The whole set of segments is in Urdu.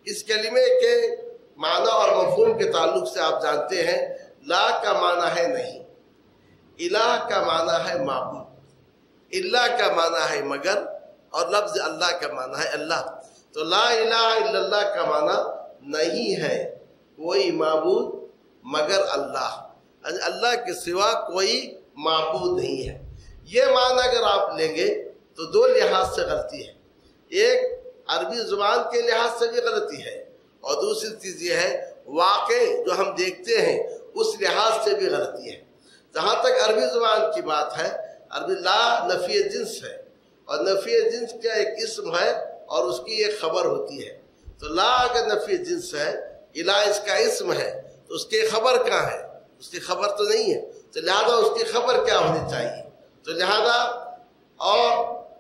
اس کلمے کے معنی اور مفہوم کے تعلق سے آپ جانتے ہیں لا کا معنی ہے نہیں، الہ کا معنی ہے معبود، اللہ کا معنی ہے مگر، اور لفظ اللہ کا معنی ہے اللہ۔ تو لا الہ الا اللہ کا معنی نہیں ہے کوئی معبود مگر اللہ، اللہ کے سوا کوئی معبود نہیں ہے۔ یہ معنی اگر آپ لیں گے تو دو لحاظ سے غلطی ہے، ایک عربی زبان کے لحاظ سے بھی غلطی ہے، اور دوسری چیز یہ ہے واقع جو ہم دیکھتے ہیں اس لحاظ سے بھی غلطی ہے۔ جہاں تک عربی زبان کی بات ہے، عربی لا نفی جنس ہے، اور نفی جنس کا ایک اسم ہے اور اس کی ایک خبر ہوتی ہے۔ تو لا اگر نفی جنس ہے، الہ اس کا اسم ہے، تو اس کی خبر کہاں ہے؟ اس کی خبر تو نہیں ہے، تو لہذا اس کی خبر کیا ہونی چاہیے؟ تو لہذا اور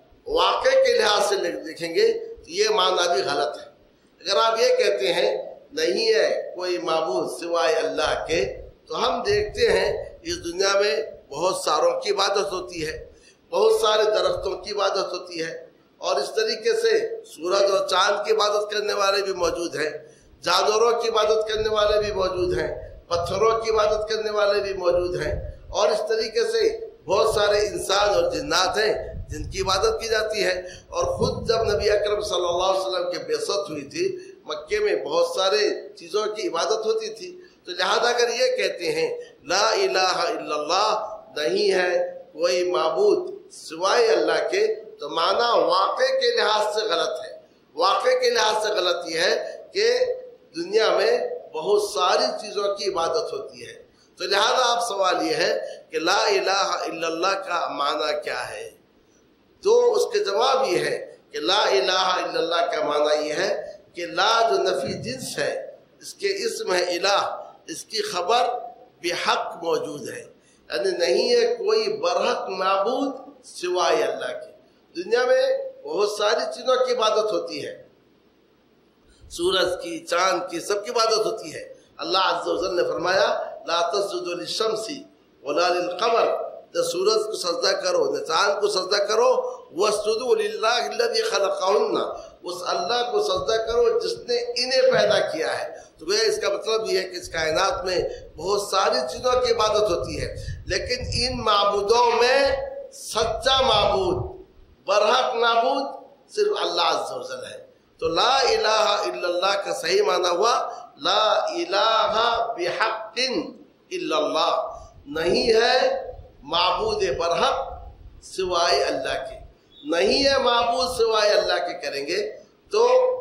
واقع کے لحاظ سے دیکھیں گے تو یہ معنی بھی غلط ہے۔ اگر آپ یہ کہتے ہیں نہیں ہے کوئی معبود سوائے اللہ کے، تو ہم دیکھتے ہیں اس دنیا میں بہت ساروں کی عبادت ہوتی ہے، بہت سارے درختوں کی عبادت ہوتی ہے، اور اس طریقے سے سورج اور چاند کی عبادت کرنے والے بھی موجود ہیں، جانوروں کی عبادت کرنے والے بھی موجود ہیں، پتھروں کی عبادت کرنے والے بھی موجود ہیں، اور اس طریقے سے بہت سارے انسان اور جنات ہیں جن کی عبادت کی جاتی ہے۔ اور خود جب نبی اکرم صلی اللہ علیہ وسلم کی بعثت ہوئی تھی، مکے میں بہت سارے چیزوں کی عبادت ہوتی تھی۔ تو لہذا اگر یہ کہتے ہیں لا الہ الا اللہ، نہیں ہے کوئی معبود سوائے اللہ کے، تو معنی واقع کے لحاظ سے غلط ہے۔ واقع کے لحاظ سے غلط یہ ہے کہ دنیا میں بہت ساری چیزوں کی عبادت ہوتی ہے۔ تو لہذا آپ سوال یہ ہے کہ لا الہ الا اللہ کا معنی کیا ہے؟ تو اس کے جواب یہ ہے کہ لا الہ الا اللہ کا معنی یہ ہے کہ لا جو نفی جنس ہے، اس کے اسم ہے الہ، اس کی خبر بحق موجود ہے، یعنی نہیں ہے کوئی برحق معبود سوائے اللہ کے۔ دنیا میں بہت ساری چیزوں کی عبادت ہوتی ہے، سورج کی، چاند کی، سب کی عبادت ہوتی ہے۔ اللہ عز و جل نے فرمایا لا تسجدوا للشمس ولا للقمر، نہ سورج کو سجدہ کرو نہ چاند کو سجدہ کرو، واسجدوا للہ الذی خلقہن، اس اللہ کو سجدہ کرو جس نے انہیں پیدا کیا ہے۔ تو اس کا مطلب یہ ہے کہ اس کائنات میں بہت ساری چیزوں کی عبادت ہوتی ہے، لیکن ان معبودوں میں سچا معبود، برحق معبود صرف اللہ عز و جل ہے۔ تو لا الہ الا اللہ کا صحیح معنی ہوا لا الہ بحق الا اللہ، نہیں ہے معبود برحق سوائے اللہ کے، نہیں ہے معبود سوائے اللہ کے کریں گے تو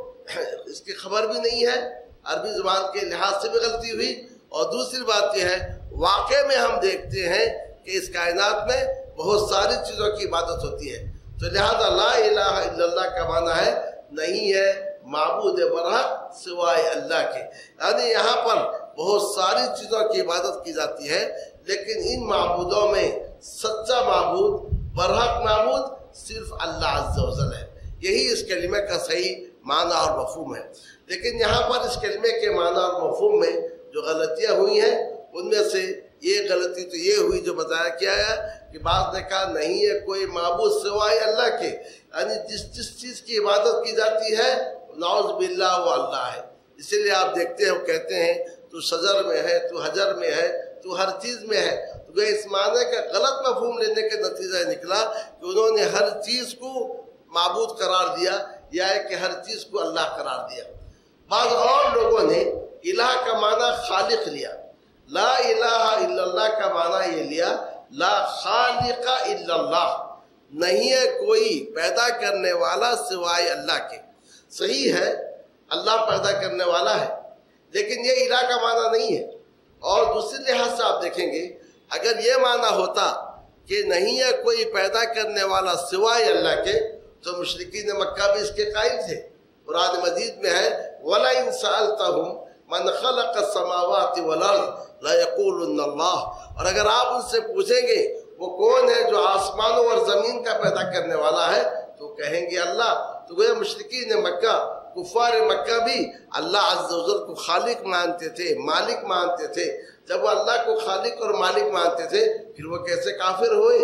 اس کی خبر بھی نہیں ہے، عربی زبان کے لحاظ سے بھی غلطی ہوئی، اور دوسری بات یہ ہے واقع میں ہم دیکھتے ہیں کہ اس کائنات میں بہت ساری چیزوں کی عبادت ہوتی ہے۔ تو لہذا لا الہ الا اللہ کا معنی ہے نہیں ہے معبود برحق سوائے اللہ کے، یعنی یہاں پر بہت ساری چیزوں کی عبادت کی جاتی ہے، لیکن ان معبودوں میں سچا معبود، برحق معبود صرف اللہ عز و جل ہے۔ یہی اس کلمے کا صحیح معنی اور مفہوم ہے۔ لیکن یہاں پر اس کلمے کے معنی اور مفہوم میں جو غلطیاں ہوئی ہیں، ان میں سے یہ غلطی تو یہ ہوئی جو بتایا کیا ہے کہ بعض نے کہا نہیں ہے کوئی معبود سوائے اللہ کے، یعنی جس چیز کی عبادت کی جاتی ہے نعوذ باللہ وہ اللہ ہے۔ اسی لیے آپ دیکھتے ہیں وہ کہتے ہیں تو شجر میں ہے، تو حجر میں ہے، تو ہر چیز میں ہے۔ تو اس معنی کا غلط مفہوم لینے کا نتیجہ نکلا کہ انہوں نے ہر چیز کو معبود قرار دیا، یا ہے کہ ہر چیز کو اللہ قرار دیا۔ بعض اور لوگوں نے الہ کا معنی خالق لیا، لا الہ الا اللہ کا معنی یہ لیا لا خالق الا اللہ، نہیں ہے کوئی پیدا کرنے والا سوائے اللہ کے۔ صحیح ہے اللہ پیدا کرنے والا ہے، لیکن یہ الہ کا معنی نہیں ہے۔ اور دوسری لحاظ سے آپ دیکھیں گے اگر یہ معنی ہوتا کہ نہیں ہے کوئی پیدا کرنے والا سوائے اللہ کے، تو مشرکین مکہ بھی اس کے قائل تھے۔ قرآن مجید میں ہے وَلَئِن سَأَلْتَهُمْ مَنْ خَلَقَ السَّمَاوَاتِ وَالْأَرْضَ لَيَقُولُنَّ اللَّهُ، اور اگر آپ ان سے پوچھیں گے وہ کون ہے جو آسمانوں اور زمین کا پیدا کرنے والا ہے، تو کہیں گے اللہ۔ تو وہ مشرکین مکہ، کفار مکہ بھی اللہ عز و جل کو خالق مانتے تھے، مالک مانتے تھے۔ جب وہ اللہ کو خالق اور مالک مانتے تھے، پھر وہ کیسے کافر ہوئے؟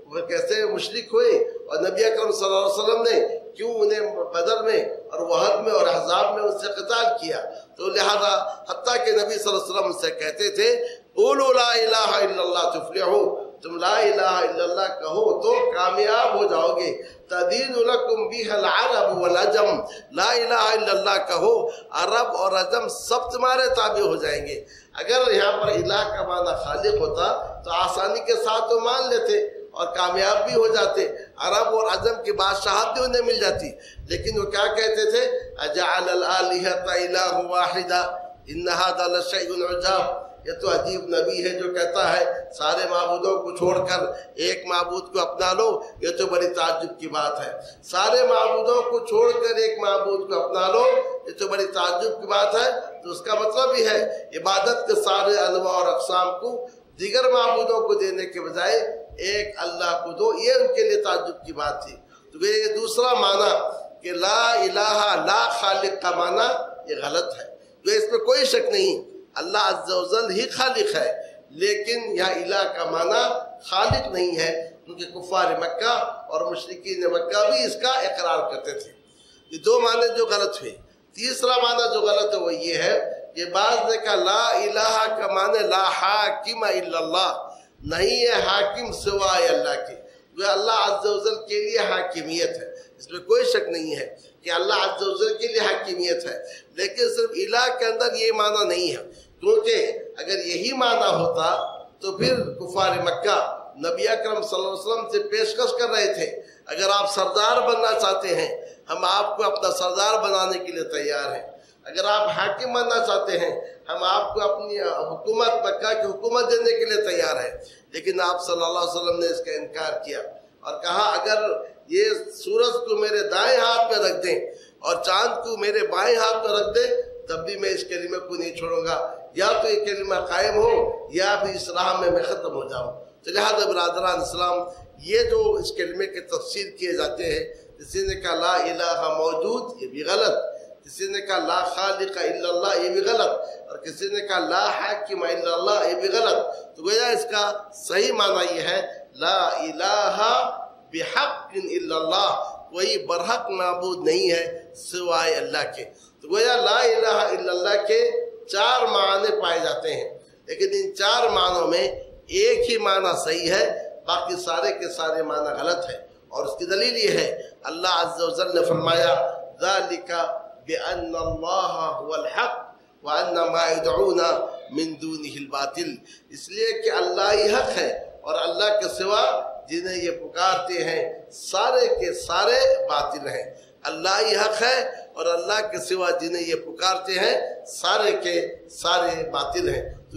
वो कैसे मुशरिक हुए और नबी अकरम सल्लल्लाहु अलैहि वसल्लम ने क्यों उन्हें बदर में और वहद में और अहज़ाब में उनसे क़िताल किया। तो लिहाजा हत्ता कि नबी सल्लल्लाहु अलैहि वसल्लम से कहते थे क़ूलू ला इलाहा इल्लल्लाह तुफ़्लिहू, तुम ला इलाहा इल्लल्लाह कहो तो कामयाब हो जाओगे। तदीनु लकुम बिहल अरब वल अजम, ला इलाहा इल्लल्लाह कहो, अरब और अजम सब तुम्हारे ताबे हो जाएंगे। अगर यहाँ पर इलाह का माना खालिक होता तो आसानी के साथ तो मान लेते और कामयाब भी हो जाते, अरब और अजम की बादशाहत भी उन्हें मिल जाती। लेकिन वो क्या कहते थे, अजअल आलिहता इलाहा वाहिदा इन्न हादा लशैउन उजाब। ये तो अजीब नबी है जो कहता है सारे माबूदों को छोड़कर एक माबूद को अपना लो, ये तो बड़ी ताज्जुब की बात है। सारे माबूदों को छोड़कर एक माबूद को अपना लो, ये तो बड़ी ताज्जुब की बात है। तो उसका मतलब ही है इबादत के सारे अनवा और अक़साम को दीगर माबूदों को देने के बजाय एक अल्लाह को दो, ये उनके लिए ताज्जुब की बात थी। तो ये दूसरा माना कि ला इलाहा ला खालिक का माना ये गलत है, जो इसमें कोई शक नहीं, अल्लाह अज़्ज़ा व जल ही खालिक है। लेकिन यहाँ इलाह का माना खालिक नहीं है, क्योंकि कुफ़ार मक्का और मुशरिकीन मक्का भी इसका इकरार करते थे। ये दो माने जो गलत हुए। तीसरा माना जो गलत है वो ये है कि बाज़ ने कहा ला इलाहा का माने ला हाकिम इल्लल्लाह, नहीं है हाकिम सिवाय अल्लाह के, जो अल्लाह अज़्ज़ा व जल के लिए हाकिमियत है, इसमें कोई शक नहीं है कि अल्लाह अज़्ज़ा व जल के लिए हाकिमियत है। लेकिन सिर्फ इलाह के अंदर ये माना नहीं है, क्योंकि अगर यही माना होता तो फिर कुफार मक्का नबी अकरम सल्लल्लाहु अलैहि वसल्लम से पेशकश कर रहे थे, अगर आप सरदार बनना चाहते हैं हम आपको अपना सरदार बनाने के लिए तैयार हैं, अगर आप हाकिम बनना चाहते हैं हम आपको अपनी हुकूमत मक्का की हुकूमत देने के लिए तैयार हैं। लेकिन आप सल्लल्लाहु अलैहि वसल्लम ने इसका इनकार किया और कहा अगर ये सूरज को मेरे दाएं हाथ में रख दें और चांद को मेरे बाएं हाथ में रख दें तब भी मैं इस कलिमे को नहीं छोड़ूंगा, या तो ये कलिमा कायम हो या फिर इस राह में मैं ख़त्म हो जाऊँ। तो लिहाजा बिरादरान इस्लाम, ये जो इस कलिमे के तफसीर किए जाते हैं, किसी ने कहा ला इलाहा मौजूद, ये भी गलत, किसी ने कहा ला खालिक इल्लल्लाह, ये भी गलत, और किसी ने कहा ला हाकिम इल्लल्लाह, ये भी गलत। तो गोया इसका सही माना ये है ला इलाहा बिहक़्क़िन इल्लल्लाह, कोई बरहक माबूद नहीं है सिवाय अल्लाह के। तो गोया ला इलाहा इल्लल्लाह के चार माने पाए जाते हैं, लेकिन इन चार मानों में एक ही माना सही है, बाकी सारे के सारे माना गलत है। और उसकी दलील ये है अल्लाह अज़्ज़ा व जल ने फरमाया ज़ालिका बिअन्नल्लाह हुवल हक़ व अन्ना मा यदऊना मिन दूनिहिल बातिल, इसलिए कि अल्लाह ही हक है और अल्लाह के सिवा जिन्हें ये पुकारते हैं सारे के सारे बातिल हैं। अल्लाह ही हक है और अल्लाह के सिवा जिन्हें ये पुकारते हैं सारे के सारे बातिल हैं।